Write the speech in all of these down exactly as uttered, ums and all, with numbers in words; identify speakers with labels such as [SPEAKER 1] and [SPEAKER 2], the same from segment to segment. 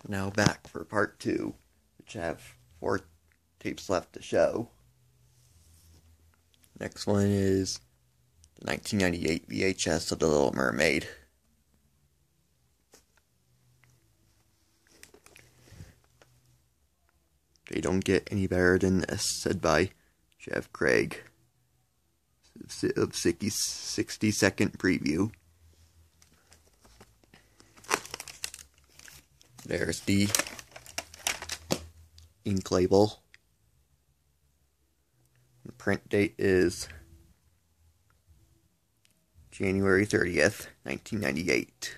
[SPEAKER 1] Now back for part two, which I have four tapes left to show. Next one is the nineteen ninety-eight V H S of The Little Mermaid. They don't get any better than this, said by Jeff Craig of sixty second preview. There's the ink label. The print date is January thirtieth, nineteen ninety-eight.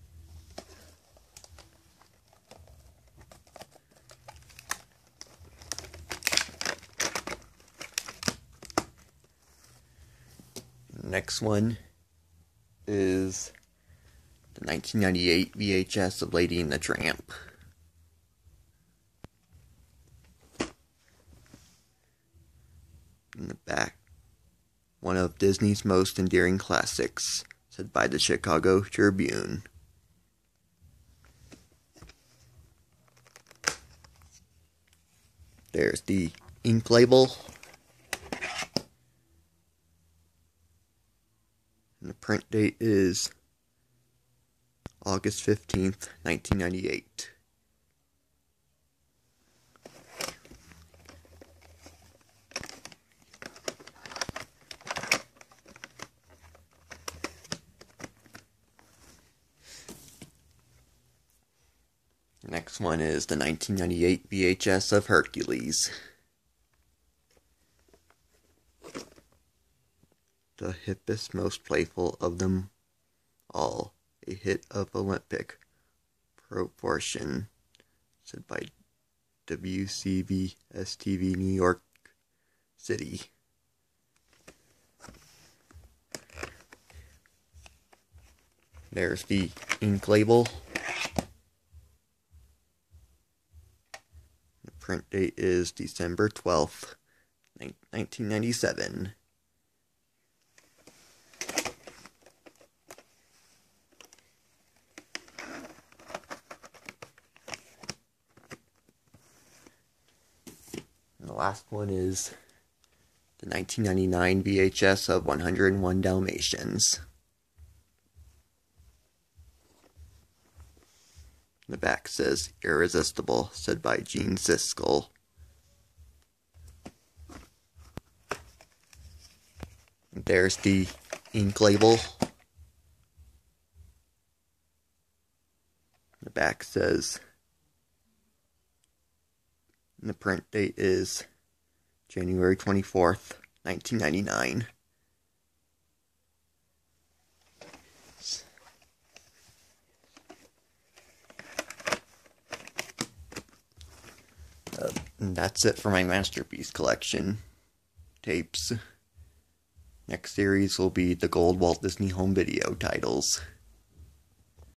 [SPEAKER 1] Next one is the nineteen ninety-eight V H S of Lady and the Tramp. In the back, one of Disney's most endearing classics, said by the Chicago Tribune. There's the ink label. And the print date is August fifteenth, nineteen ninety-eight. Next one is the nineteen ninety-eight V H S of Hercules. The hippest, most playful of them all. A hit of Olympic proportion, said by W C B S T V New York City. There's the ink label. The print date is December twelfth, nineteen ninety-seven. And the last one is the nineteen ninety-nine V H S of one oh one Dalmatians. The back says, "Irresistible," said by Gene Siskel. And there's the ink label. The back says, and the print date is January twenty-fourth, nineteen ninety-nine. Uh, and that's it for my Masterpiece Collection tapes. Next series will be the Gold Walt Disney Home Video titles.